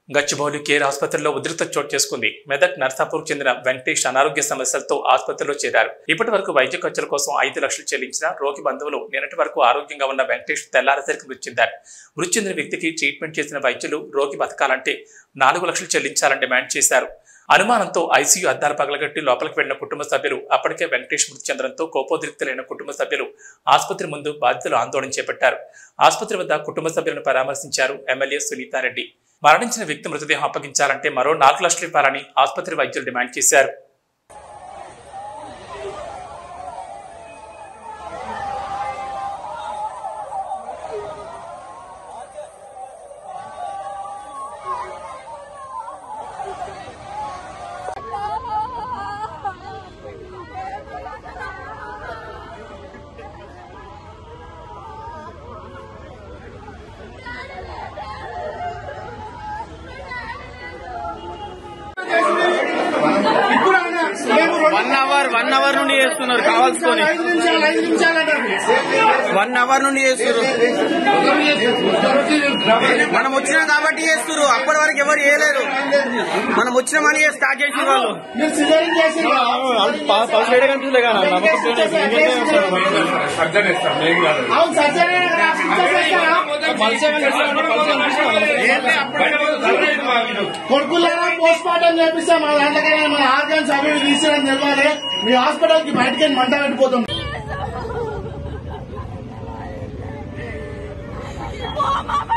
Gachibowli care ఆసుపత్రిలో ఉధృత చోటు చేసుకుంది. మెదక్ నర్సాపూర్ చెందిన వెంకటేష్ అనారోగ్య సమస్యలతో ఆసుపత్రిలో చేరారు. ఇప్పటి వరకు వైద్య ఖర్చుల కోసం 5 లక్షలు చెల్లించిన రోగి బంధువులు నిన్నటి వరకు ఆరోగ్యంగా ఉన్న వెంకటేష్ తెల్లారేసరికి మృతి చెందారు. మృతి చెందిన వ్యక్తికి ట్రీట్మెంట్ చేసిన వైద్యులు రోగి బతకాలంటే 4 లక్షలు చెల్లించాలని డిమాండ్ చేశారు. అనుమానంతో ఐసీయూ అద్దాలు పగలగట్టి లోపలికి వెళ్లిన కుటుంబ సభ్యులు అప్పటికే వెంకటేష్ మృతి చెందడంతో కోపోద్రిక్తులైన కుటుంబ సభ్యులు ఆసుపత్రి ముందు బాధితులు ఆందోళన చేపట్టారు. ఆసుపత్రి వద్ద కుటుంబ సభ్యులను పరామర్శించారు ఎమ్మెల్యే సునీతారెడ్డి. మరణించిన వ్యక్తి మృతదేహం అప్పగించాలంటే మరో 4 లక్షలు ఇవ్వాలని ఆసుపత్రి వైద్యులు డిమాండ్ చేశారు. వన్ అవర్ నుండి చేస్తున్నారు కావాల్సుకొని 1 అవర్ నుండి చేస్తున్నారు. మనం వచ్చినాం కాబట్టి చేస్తున్నారు. అప్పటి వరకు ఎవరు చేయలేరు. మనం వచ్చినామని స్టార్ట్ చేసిన వాళ్ళు కొడుకులారా పోస్ట్ మార్టం చేపిస్తాం. మన దాంట్లోనే మన ఆర్గన్స్ అవి తీసేయడం తెలియాలి. మీ హాస్పిటల్ కి బయటకి మంట పెట్టిపోతాం.